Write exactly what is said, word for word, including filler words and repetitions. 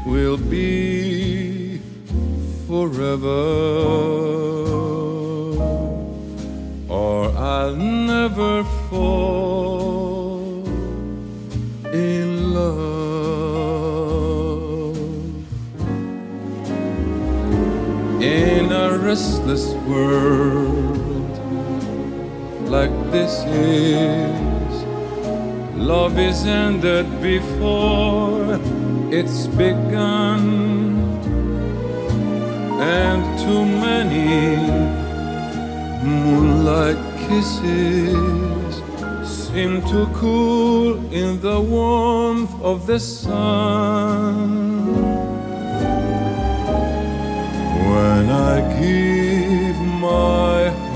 will be forever, or I'll never fall in love. In a restless world like this is, love is ended before it's begun, and too many moonlight kisses seem to cool in the warmth of the sun. When I give my